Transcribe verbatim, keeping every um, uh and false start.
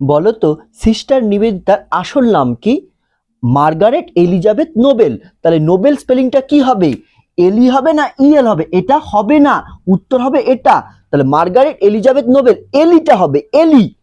বলো তো সিস্টার নিবেদিতার আসল নাম কি? Margaret Elizabeth Noble. তাহলে নোবেল স্পেলিংটা কি হবে? এলি হবে না ইএল হবে? এটা হবে না, উত্তর হবে এটা। তাহলে মার্গারেট এলিজাবেথ নোবেল, এলিটা হবে, এলি।